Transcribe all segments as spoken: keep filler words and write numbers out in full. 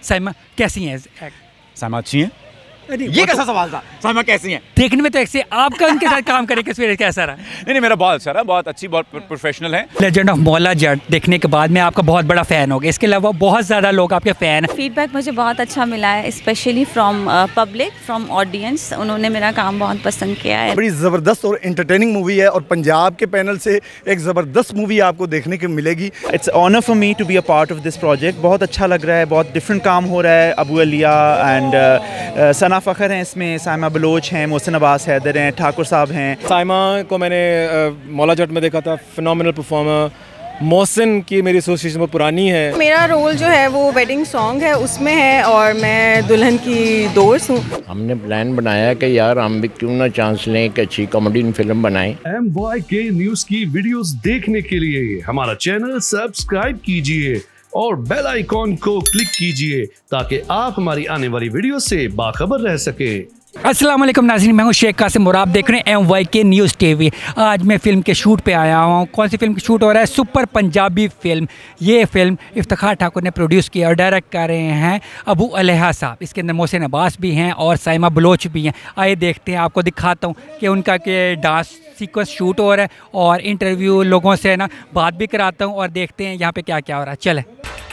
साइमा कैसी हैं? साइमा अच्छी हैं? ये कैसा सवाल था? साइमा कैसी हैं? देखने में तो ऐसे आपका उनके साथ काम करने का कैसा रहा? नहीं नहीं, मेरा बहुत अच्छा रहा, बहुत अच्छी, बहुत प्रोफेशनल है। लेजेंड ऑफ मौला जट देखने के बाद मैं आपका बहुत बड़ा फ़ैन हो गया। इसके अलावा बहुत ज़्यादा लोग आपके फ़ैन हैं। फीडबैक मुझे बहुत अच्छा मिला है, specially from public, from audience. उन्होंने मेरा काम बहुत पसंद किया है। बड़ी ज़बरदस्त और एंटरटेनिंग मूवी है और पंजाब के पैनल से एक ज़बरदस्त मूवी आपको देखने को मिलेगी। It's honour for me to be a part of this project. बहुत अच्छा लग रहा है, बहुत डिफरेंट काम हो रहा है। अबू अलिया एंड सना फ़खर हैं इसमें, साइमा बलोच हैं, मोहसिन अब्बास हैदर हैं, ठाकुर साहब हैं। साइमा को मैंने मौला जट में देखा था, फिनोमिनल परफॉर्मर। मोहसिन की मेरी एसोसिएशन बहुत पुरानी है। मेरा रोल जो है वो वेडिंग सॉन्ग है उसमें है और मैं दुल्हन की दोस्त हूँ। हमने प्लान बनाया कि यार हम भी क्यों ना चांस लें एक अच्छी कॉमेडी फिल्म बनाएं। एम वाई के न्यूज की वीडियोस देखने के लिए हमारा चैनल सब्सक्राइब कीजिए और बेल आइकॉन को क्लिक कीजिए ताकि आप हमारी आने वाली वीडियो से बाखबर रह सके। अस्सलाम वालेकुम नाज़रीन, मैं हूं शेख कासिम और आप देख रहे हैं M Y K news TV. आज मैं फ़िल्म के शूट पे आया हूं। कौन सी फिल्म की शूट हो रहा है? Super Punjabi film. ये फ़िल्म इफ्तिखार ठाकुर ने प्रोड्यूस किया और डायरेक्ट कर रहे हैं अबू अलिया साहब। इसके अंदर मोहसिन अब्बास भी हैं और साइमा बलोच भी हैं। आइए देखते हैं, आपको दिखाता हूँ कि उनका के डांस सीक्वेंस शूट हो रहा है और इंटरव्यू लोगों से ना बात भी कराता हूँ और देखते हैं यहाँ पर क्या क्या हो रहा है। चले।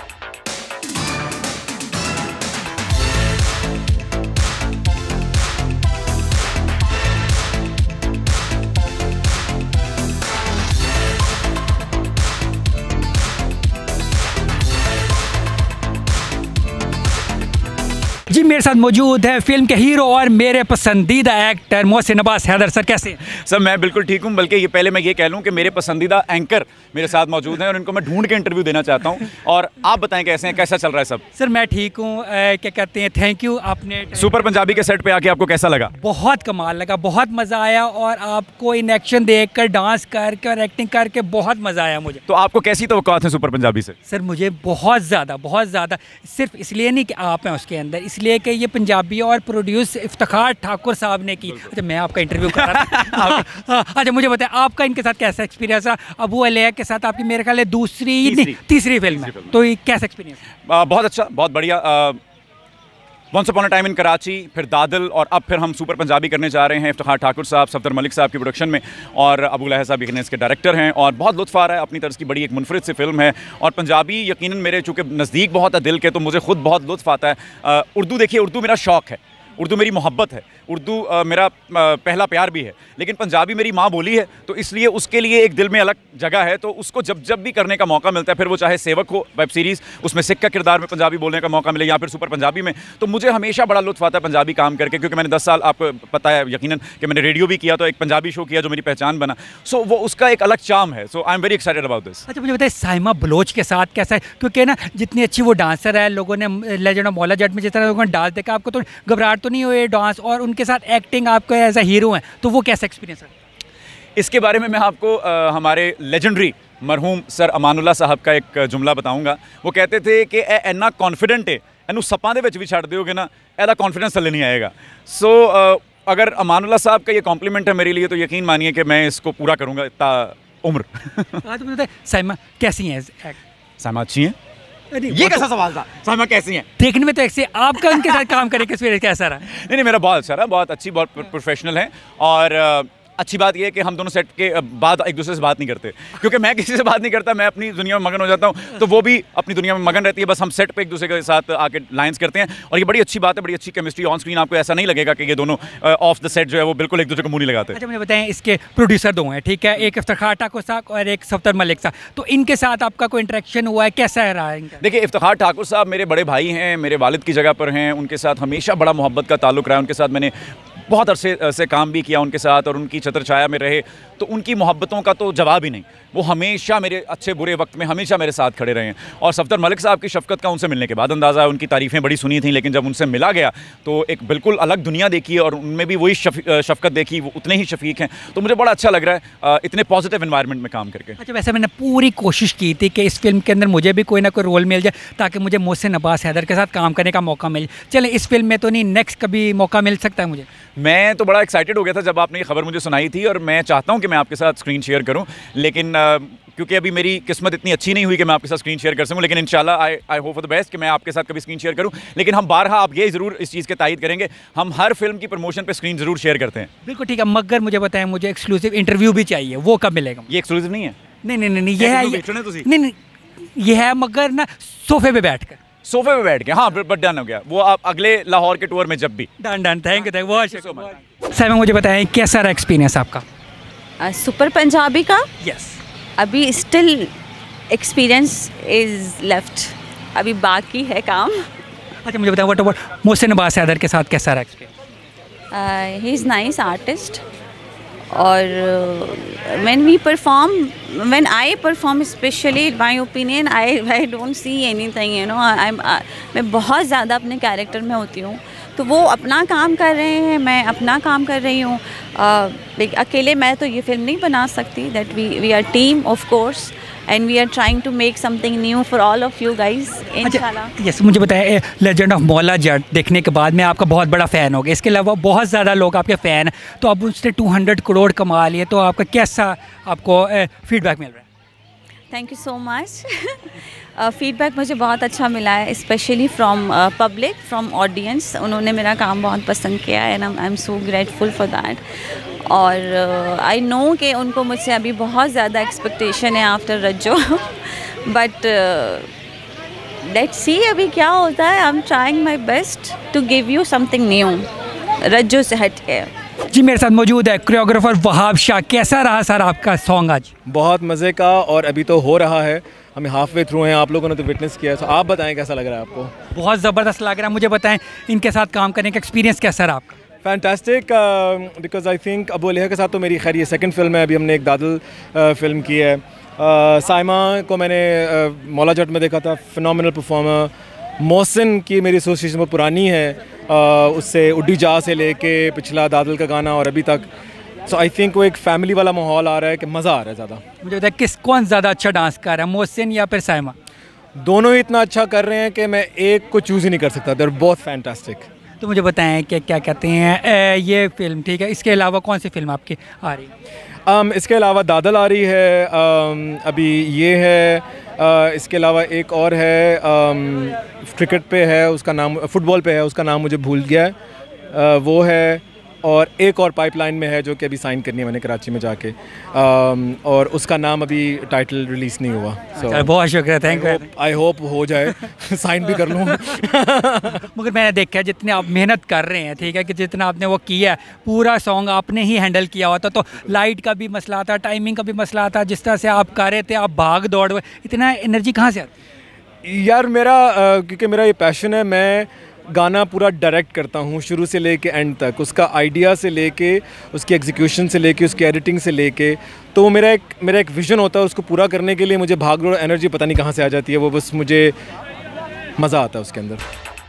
जी मेरे साथ मौजूद है फिल्म के हीरो और मेरे पसंदीदा एक्टर मोहसिन अब्बास हैदर। सर कैसे हैं? सर मैं बिल्कुल ठीक हूँ, बल्कि ये पहले मैं ये कह लूँ कि मेरे पसंदीदा एंकर मेरे साथ मौजूद हैं और इनको मैं ढूंढ के इंटरव्यू देना चाहता हूँ। और आप बताएं कैसे हैं, कैसा चल रहा है सब? सर मैं ठीक हूँ, क्या कहते हैं, थैंक यू। आपने सुपर पंजाबी के सेट पे आके आपको कैसा लगा? बहुत कमाल लगा, बहुत मज़ा आया और आपको इन एक्शन देख कर, डांस करके और एक्टिंग करके बहुत मज़ा आया मुझे। तो आपको कैसी तवक्कुआत है सुपर पंजाबी से? सर मुझे बहुत ज़्यादा बहुत ज़्यादा, सिर्फ इसलिए नहीं कि आप हैं उसके अंदर, इसलिए कि ये पंजाबी और प्रोड्यूस इफ्तिखार ठाकुर साहब ने की। अच्छा मैं आपका इंटरव्यू कर रहा था। अच्छा मुझे बताएं आपका इनके साथ कैसा एक्सपीरियंस रहा? अबू अलिया के साथ आपकी मेरे ख्याल है दूसरी तीसरी, तीसरी फिल्म है, तो ये कैसा एक्सपीरियंस? बहुत अच्छा, बहुत बढ़िया। Once upon a time in Karachi, फिर दादल और अब फिर हम सुपर पंजाबी करने जा रहे हैं इफ्तिखार ठाकुर साहब, सफदर मलिक साहब की प्रोडक्शन में और अबू अलिया साहब यकीनन इसके डायरेक्टर हैं और बहुत लुत्फ़ आ रहा है। अपनी तरह की बड़ी एक मुनफरिद सी फिल्म है और पंजाबी यकीनन मेरे चूँकि नज़दीक बहुत है दिल के, तो मुझे खुद बहुत लुत्फ़ आता है। उर्दू देखिए, उर्दू मेरा शौक़ है, उर्दू मेरी मोहब्बत है, उर्दू आ, मेरा आ, पहला प्यार भी है, लेकिन पंजाबी मेरी माँ बोली है, तो इसलिए उसके लिए एक दिल में अलग जगह है। तो उसको जब जब भी करने का मौका मिलता है, फिर वो चाहे सेवक हो वेब सीरीज़, उसमें सिख का किरदार में पंजाबी बोलने का मौका मिले या फिर सुपर पंजाबी में, तो मुझे हमेशा बड़ा लुत्फ़ आता है पंजाबी काम करके, क्योंकि मैंने दस साल, आपको पता है यकीनन कि मैंने रेडियो भी किया, तो एक पंजाबी शो किया जो मेरी पहचान बना। सो वो उसका एक अलग चार्म है। So I am very excited about this. अच्छा मुझे बताइए साइमा बलोच के साथ कैसा है? क्योंकि ना जितनी अच्छी वो डांसर है, लोगों ने लेजेंड ऑफ मौला जट में जिस तरह लोगों ने डांस देखा, आपको तो घबराहट तो नहीं हुई डांस और उनके साथ एक्टिंग आपको एज अ हीरो है, तो वो कैसा एक्सपीरियंस है? इसके बारे में मैं आपको आ, हमारे लेजेंडरी मरहूम सर अमानुल्लाह साहब का एक जुमला बताऊंगा। वो कहते थे कि ए इन्ना कॉन्फिडेंट है, इनू सप्पां दे विच भी छड्ड दिओगे ना, एदा कॉन्फिडेंस थल्ले नहीं आएगा। सो so, अगर अमानुल्लाह साहब का ये कॉम्प्लीमेंट है मेरे लिए, तो यकीन मानिए कि मैं इसको पूरा करूँगा इतना उम्र। हाँ तो मुझे साइमा कैसी हैं? साइमा अच्छी हैं? ये कैसा सवाल था? साइमा कैसी हैं? देखने में तो ऐसे आपका उनके साथ काम करने का एक्सपीरियंस कैसा रहा? नहीं नहीं, मेरा बहुत अच्छा रहा, बहुत अच्छी, बहुत प्रोफेशनल है और अच्छी बात यह है कि हम दोनों सेट के बाद एक दूसरे से बात नहीं करते, क्योंकि मैं किसी से बात नहीं करता, मैं अपनी दुनिया में मगन हो जाता हूँ, तो वो भी अपनी दुनिया में मगन रहती है। बस हम सेट पे एक दूसरे के साथ आके लाइंस करते हैं और ये बड़ी अच्छी बात है, बड़ी अच्छी केमिस्ट्री ऑन स्क्रीन। आपको ऐसा नहीं लगेगा कि ये दोनों ऑफ द सेट जो है वो बिल्कुल एक दूसरे को मुँह नहीं लगाते। अच्छा मुझे बताएं, इसके प्रोड्यूसर दो हैं, ठीक है, एक इफ्तिखार ठाकुर साहब और एक सफदर मलिक साहब, तो इनके साथ आपका कोई इंटरेक्शन हुआ है, कैसा रहा है इनका? देखिए इफ्तिखार ठाकुर साहब मेरे बड़े भाई हैं, मेरे वालिद की जगह पर हैं, उनके साथ हमेशा बड़ा मोहब्बत का ताल्लुक रहा है। उनके साथ मैंने बहुत अरसे से काम भी किया उनके साथ और उनकी छत्र छाया में रहे, तो उनकी मोहब्बतों का तो जवाब ही नहीं। वो हमेशा मेरे अच्छे बुरे वक्त में हमेशा मेरे साथ खड़े रहे हैं। और सफदर मलिक साहब की शफ़क़त का उनसे मिलने के बाद अंदाज़ा है, उनकी तारीफ़ें बड़ी सुनी थी, लेकिन जब उनसे मिला गया तो एक बिल्कुल अलग दुनिया देखी है और उनमें भी वही शफ़क़त देखी, वो उतने ही शफ़ीक हैं। तो मुझे बड़ा अच्छा लग रहा है इतने पॉजिटिव इन्वायरमेंट में काम करके। अच्छा वैसे मैंने पूरी कोशिश की थी कि इस फिल्म के अंदर मुझे भी कोई ना कोई रोल मिल जाए ताकि मुझे मोहसिन अब्बास हैदर के साथ काम करने का मौका मिले। चले इस फिल्म में तो नहीं, नेक्स्ट कभी मौका मिल सकता है मुझे? मैं तो बड़ा एक्साइटेड हो गया था जब आपने ये खबर मुझे सुनाई थी और मैं चाहता हूँ कि मैं आपके साथ स्क्रीन शेयर करूँ, लेकिन क्योंकि अभी मेरी किस्मत इतनी अच्छी नहीं हुई कि मैं आपके साथ स्क्रीन शेयर कर सकूं, लेकिन इंशाल्लाह I I hope for the best कि मैं आपके साथ कभी स्क्रीन शेयर करूं। लेकिन हम बारहा आप ये ज़रूर इस चीज़ के तायद करेंगे, हम हर फिल्म की प्रमोशन पे स्क्रीन ज़रूर शेयर करते हैं। बिल्कुल ठीक है, मगर मुझे बताएं, मुझे एक्सक्लूसिव इंटरव्यू भी चाहिए, वो कब मिलेगा? ये एक्सक्लूसिव नहीं है। नहीं नहीं नहीं ये है, नहीं नहीं ये है मगर ना सोफे पे बैठ कर सोफे पे बैठ के। हाँ बट डन हो गया वो, आप अगले लाहौर के टूर में जब भी। Done done thank you thank बहुत शुक्रिया। साइमा मुझे बताएं कैसा रहा एक्सपीरियंस आपका? सुपर पंजाबी का यस अभी स्टिल एक्सपीरियंस इज़ लेफ्ट, अभी बाकी है काम। अच्छा मुझे बताएं व्हाट अबाउट मोहसिन अब्बास हैदर के साथ कैसा रहा experience? He is nice artist, और when we perform, when I perform specially in my opinion, I I don't see anything, you know, I मैं बहुत ज़्यादा अपने कैरेक्टर में होती हूँ, तो वो अपना काम कर रहे हैं, मैं अपना काम कर रही हूँ। uh, अकेले मैं तो ये फिल्म नहीं बना सकती, that we we are team of course and we are trying to make something new for all of you guys इंशाल्लाह। यस मुझे बताएं, लेजेंड ऑफ मौला जट देखने के बाद मैं आपका बहुत बड़ा फ़ैन हो गया, इसके अलावा बहुत ज़्यादा लोग आपके फ़ैन, तो अब उसने टू हंड्रेड करोड़ कमा लिए, तो आपका कैसा आपको फीडबैक मिल रहा है? Thank you so much. Feedback मुझे बहुत अच्छा मिला है, specially from public, from audience. उन्होंने मेरा काम बहुत पसंद किया है and I am so grateful for that. और आई uh, नो कि उनको मुझसे अभी बहुत ज़्यादा एक्सपेक्टेशन है after Razzo, but let's see अभी क्या होता है। I am trying my best to give you something new Razzo से हट के। जी मेरे साथ मौजूद है कोरियोग्राफर वहाब शाह। कैसा रहा सर आपका सॉन्ग आज? बहुत मज़े का, और अभी तो हो रहा है, हमें हाफ वे थ्रू हैं, आप लोगों ने तो विटनेस किया, तो आप बताएं कैसा लग रहा है आपको? बहुत ज़बरदस्त लग रहा है। मुझे बताएं इनके साथ काम करने का एक्सपीरियंस कैसा रहा आपका? Fantastic, because I think Abu Aliya के साथ तो मेरी खैर ये सेकंड फिल्म है, अभी हमने एक दादल फिल्म की है। uh, साइमा को मैंने uh, मौला जट में देखा था, फिनोमिनल परफॉर्मर। मोहसिन की मेरी एसोसिएशन बहुत पुरानी है, uh, उससे उड्डी जा से लेके पिछला दादल का गाना और अभी तक, सो आई थिंक वो एक फैमिली वाला माहौल आ रहा है कि मज़ा आ रहा है ज़्यादा। मुझे बताया किस कौन ज़्यादा अच्छा डांस कर रहा है, मोहसिन या फिर साइमा? दोनों ही इतना अच्छा कर रहे हैं कि मैं एक को चूज़ ही नहीं कर सकता, दे आर बोथ फैंटास्टिक। तो मुझे बताएं कि क्या कहते हैं ये फिल्म, ठीक है, इसके अलावा कौन सी फिल्म आपकी आ रही है? um, इसके अलावा दादल आ रही है, um, अभी ये है, uh, इसके अलावा एक और है, um, क्रिकेट पे है, उसका नाम, फुटबॉल पे है, उसका नाम मुझे भूल गया है, uh, वो है, और एक और पाइपलाइन में है जो कि अभी साइन करनी है मैंने कराची में जाके, um, और उसका नाम अभी टाइटल रिलीज़ नहीं हुआ। so, अच्छा, बहुत शुक्रिया, थैंक यू। आई होप हो जाए, साइन भी कर लूँ। मगर मैंने देखा है जितने आप मेहनत कर रहे हैं, ठीक है, कि जितना आपने वो किया है, पूरा सॉन्ग आपने ही हैंडल किया हुआ था, तो लाइट का भी मसला था, टाइमिंग का भी मसला था, जिस तरह से आप कर रहे थे, आप भाग दौड़, इतना एनर्जी कहाँ से आती? यार मेरा, क्योंकि मेरा ये पैशन है, मैं गाना पूरा डायरेक्ट करता हूँ शुरू से लेके एंड तक, उसका आइडिया से लेके, उसकी एग्जीक्यूशन से लेके, उसकी एडिटिंग से लेके, तो वो मेरा एक मेरा एक विज़न होता है, उसको पूरा करने के लिए मुझे भाग दौड़ एनर्जी पता नहीं कहाँ से आ जाती है, वो बस मुझे मज़ा आता है उसके अंदर।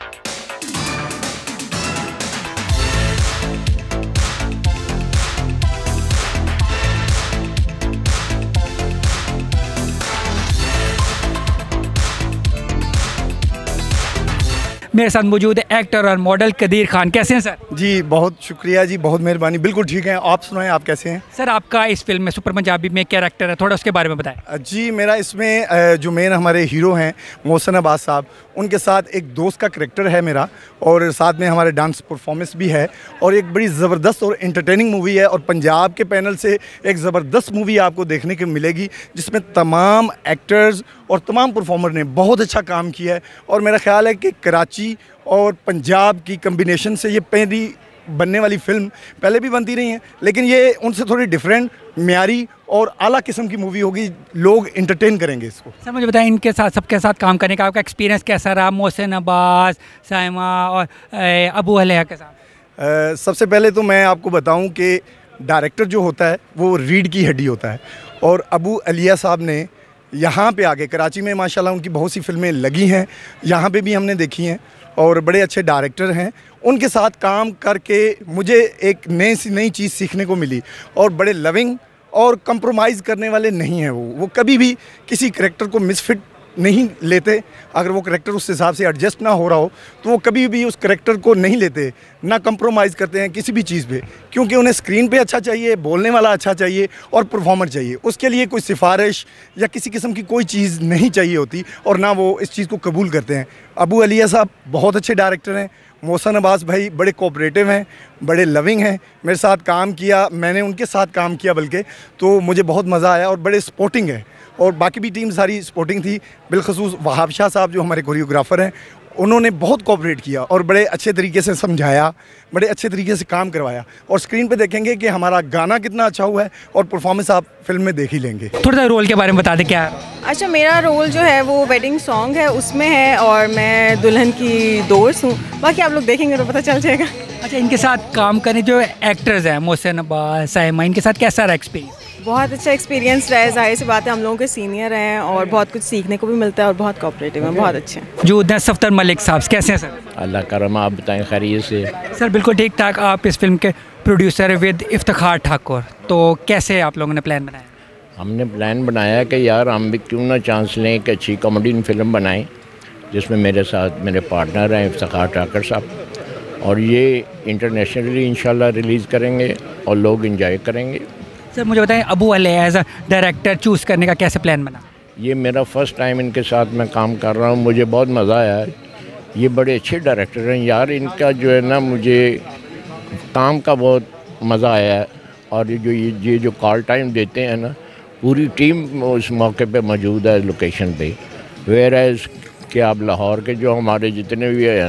मेरे साथ मौजूद है एक्टर और मॉडल कदीर खान। कैसे हैं सर? जी बहुत शुक्रिया जी, बहुत मेहरबानी। बिल्कुल ठीक है, आप सुनाएं, आप कैसे हैं? सर आपका इस फिल्म में सुपर पंजाबी में कैरेक्टर है, थोड़ा उसके बारे में बताएं। जी मेरा इसमें जो मेन हमारे हीरो हैं मोहसिन अब्बास साहब, उनके साथ एक दोस्त का कैरेक्टर है मेरा, और साथ में हमारे डांस परफॉर्मेंस भी है, और एक बड़ी ज़बरदस्त और एंटरटेनिंग मूवी है, और पंजाब के पैनल से एक ज़बरदस्त मूवी आपको देखने को मिलेगी, जिसमें तमाम एक्टर्स और तमाम परफॉर्मर ने बहुत अच्छा काम किया है। और मेरा ख्याल है कि कराची और पंजाब की कम्बिनेशन से ये पहली बनने वाली फ़िल्म, पहले भी बनती रही हैं, लेकिन ये उनसे थोड़ी डिफरेंट, म्यारी और आला किस्म की मूवी होगी, लोग इंटरटेन करेंगे इसको। सर मुझे बताएं इनके साथ, सबके साथ काम करने का आपका एक्सपीरियंस कैसा रहा, मोहसिन अब्बास, साइमा और अबू अलिया के साथ? आ, सबसे पहले तो मैं आपको बताऊं कि डायरेक्टर जो होता है वो रीढ़ की हड्डी होता है, और अबू अलिया साहब ने यहाँ पे आके, कराची में माशाल्लाह उनकी बहुत सी फिल्में लगी हैं, यहाँ पे भी हमने देखी हैं, और बड़े अच्छे डायरेक्टर हैं। उनके साथ काम करके मुझे एक नई सी नई चीज़ सीखने को मिली, और बड़े लविंग और कंप्रोमाइज़ करने वाले नहीं हैं वो वो कभी भी किसी करैक्टर को मिसफिट नहीं लेते, अगर वो करेक्टर उस हिसाब से एडजस्ट ना हो रहा हो तो वो कभी भी उस करेक्टर को नहीं लेते, ना कंप्रोमाइज़ करते हैं किसी भी चीज़ पे, क्योंकि उन्हें स्क्रीन पे अच्छा चाहिए, बोलने वाला अच्छा चाहिए और परफॉर्मर चाहिए। उसके लिए कोई सिफारिश या किसी किस्म की कोई चीज़ नहीं चाहिए होती और ना वो इस चीज़ को कबूल करते हैं। अबू अलिया साहब बहुत अच्छे डायरेक्टर हैं, मोहसिन अब्बास भाई बड़े कोऑपरेटिव हैं, बड़े लविंग हैं, मेरे साथ काम किया, मैंने उनके साथ काम किया बल्कि, तो मुझे बहुत मज़ा आया और बड़े स्पोर्टिंग है। और बाकी भी टीम सारी स्पोर्टिंग थी, बिलखसूस वहाब शाह साहब जो हमारे कोरियोग्राफर हैं, उन्होंने बहुत कोऑपरेट किया और बड़े अच्छे तरीके से समझाया, बड़े अच्छे तरीके से काम करवाया। और स्क्रीन पे देखेंगे कि हमारा गाना कितना अच्छा हुआ है और परफॉर्मेंस आप फिल्म में देख ही लेंगे। थोड़ा सा रोल के बारे में बता दें क्या है? अच्छा, मेरा रोल जो है वो वेडिंग सॉन्ग है उसमें है और मैं दुल्हन की दोस्त हूँ। बाकी आप लोग देखेंगे तो पता चल जाएगा। अच्छा, इनके साथ काम करने जो एक्टर्स हैं मोहसिन अब्बास, साइमा, इनके साथ कैसा रहा एक्सपीरियंस? बहुत अच्छा एक्सपीरियंस रहा है, जाहिर सी बात है हम लोगों के सीनियर हैं और बहुत कुछ सीखने को भी मिलता है और बहुत कोऑपरेटिव हैं, बहुत अच्छे हैं। जो उधर सफ्तर मलिक साहब कैसे हैं सर? अल्लाह करम, आप बताएं खैरियत से? सर बिल्कुल ठीक ठाक। आप इस फिल्म के प्रोड्यूसर विद इफ्तिखार ठाकुर, तो कैसे आप लोगों ने प्लान बनाया? हमने प्लान बनाया कि यार हम भी क्यों ना चांस लें कि अच्छी कॉमेडी फिल्म बनाएं, जिसमें मेरे साथ मेरे पार्टनर हैं इफ्तिखार ठाकुर साहब, और ये इंटरनेशनली इंशाल्लाह रिलीज़ करेंगे और लोग इंजॉय करेंगे। सर मुझे बताएं, Abu Aliya as a director choose करने का कैसे प्लान बना? ये मेरा फ़र्स्ट टाइम इनके साथ मैं काम कर रहा हूँ, मुझे बहुत मज़ा आया है। ये बड़े अच्छे डायरेक्टर हैं यार, इनका जो है ना मुझे काम का बहुत मज़ा आया है। और ये जो ये जो कॉल टाइम देते हैं ना, पूरी टीम उस मौके पे मौजूद है लोकेशन पे। वेयर एज कि आप लाहौर के जो हमारे जितने भी हैं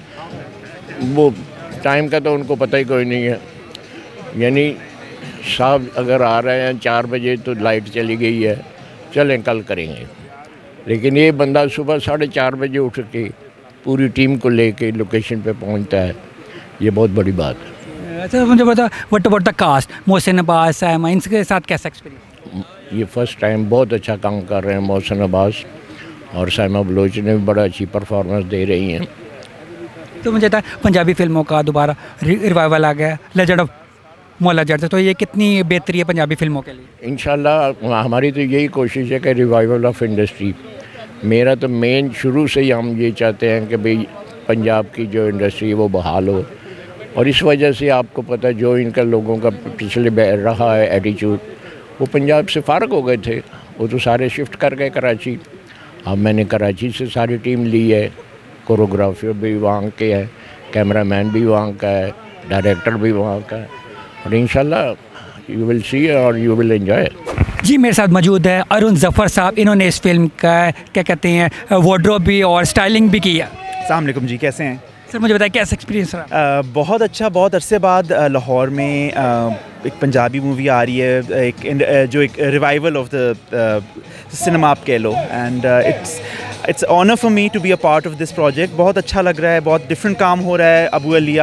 वो टाइम का तो उनको पता ही कोई नहीं है। यानी साहब अगर आ रहे हैं चार बजे तो लाइट चली गई है, चलें कल करेंगे, लेकिन ये बंदा सुबह साढ़े चार बजे उठ के पूरी टीम को लेके लोकेशन पे पहुंचता है, ये बहुत बड़ी बात है। सर मुझे बता, what about the cast, Mohsin Abbas, Saima, इनके साथ कैसा एक्सपीरियंस? ये फर्स्ट टाइम बहुत अच्छा काम कर रहे हैं मोहसिन अब्बास, और साइमा बलोच ने भी बड़ा अच्छी परफॉर्मेंस दे रही हैं। तो मुझे था पंजाबी फिल्मों का दोबारा रिवाइवल आ गया, लेजेंड ऑफ मौला जट, तो ये कितनी बेहतरी है पंजाबी फिल्मों के लिए? इंशाल्लाह हमारी तो यही कोशिश है कि रिवाइवल ऑफ इंडस्ट्री। मेरा तो मेन शुरू से ही हम ये चाहते हैं कि भाई पंजाब की जो इंडस्ट्री है वो बहाल हो, और इस वजह से आपको पता है जो इनका लोगों का पिछले रहा है एटीट्यूड, वो पंजाब से फ़ारग हो गए थे, वो तो सारे शिफ्ट कर गए कराची। अब मैंने कराची से सारी टीम ली है, कोरियोग्राफर भी वहाँ के है, कैमरामैन भी वहाँ का है, डायरेक्टर भी वहाँ का है, और इंशाल्लाह यू विल सी और यू विल एंजॉय। जी मेरे साथ मौजूद है अरुण जफ़र साहब, इन्होंने इस फिल्म का क्या कहते हैं वार्डरोब भी और स्टाइलिंग भी किया। अस्सलाम वालेकुम जी, कैसे हैं सर? मुझे बताया कैसा एक्सपीरियंस रहा? बहुत अच्छा, बहुत अरसे बाद लाहौर में आ, एक पंजाबी मूवी आ रही है, एक जो एक रिवाइवल ऑफ द सिनेमा आप कह लो, and it's it's honour for me to be a part of this project. बहुत अच्छा लग रहा है, बहुत डिफरेंट काम हो रहा है। अबू अलिया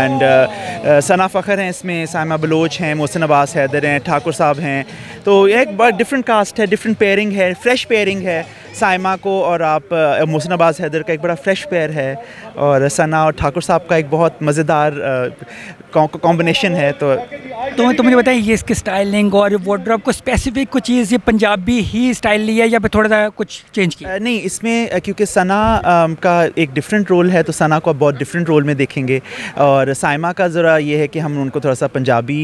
एंड सना फ़खर हैं इसमें, साइमा बलोच हैं, मोहसिन अब्बास हैदर हैं, ठाकुर साहब हैं, तो एक बड़ा डिफरेंट कास्ट है, डिफरेंट पेयरिंग है, फ्रेश पेयरिंग है। साइमा को और आप मोहसिन अब्बास हैदर का एक बड़ा फ्रेश पेयर है, और सना और ठाकुर साहब का एक बहुत मज़ेदार कॉम्बिनेशन है। तो तो, तो मुझे बताइए ये इसकी स्टाइलिंग और वार्डरोब को स्पेसिफिक कुछ चीज़ ये पंजाबी ही स्टाइल लिया या फिर थोड़ा सा कुछ चेंज किया? नहीं, इसमें क्योंकि सना का एक डिफरेंट रोल है, तो सना को आप बहुत डिफरेंट रोल में देखेंगे, और साइमा का ज़रा ये है कि हमने उनको थोड़ा सा पंजाबी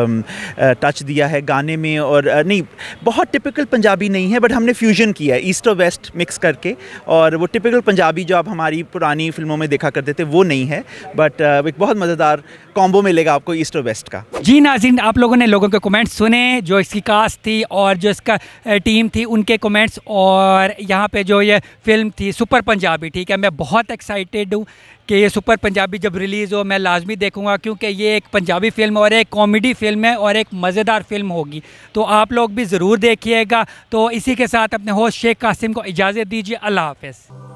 टच दिया है गाने में, और नहीं बहुत टिपिकल पंजाबी नहीं है, बट हमने फ्यूजन किया है ईस्ट और वेस्ट मिक्स करके, और वो टिपिकल पंजाबी जो आप हमारी पुरानी फिल्मों में देखा करते थे वो नहीं है, बट एक बहुत मज़ेदार कॉम्बो मिलेगा आपको ईस्ट और वेस्ट का। जी नाज़रीन, आप लोगों ने लोगों के कमेंट्स सुने, जो इसकी कास्ट थी और जो इसका टीम थी उनके कमेंट्स, और यहाँ पे जो ये फिल्म थी सुपर पंजाबी, ठीक है, मैं बहुत एक्साइटेड हूँ कि ये सुपर पंजाबी जब रिलीज़ हो मैं लाजमी देखूँगा, क्योंकि ये एक पंजाबी फ़िल्म और एक कॉमेडी फ़िल्म है और एक मज़ेदार फ़िल्म होगी, तो आप लोग भी ज़रूर देखिएगा। तो इसी के साथ अपने होस्ट शेख कासिम को इजाज़त दीजिए, अल्लाह हाफ़िज़।